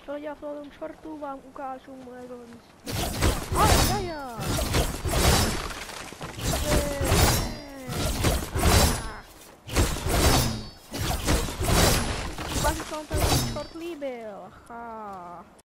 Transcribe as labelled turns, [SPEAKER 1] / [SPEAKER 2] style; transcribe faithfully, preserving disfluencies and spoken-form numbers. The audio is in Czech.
[SPEAKER 1] lidi, já v tom shortu vám ukážu moje golem. Ajaja! Doufám, že se vám ten short líbil. Ha.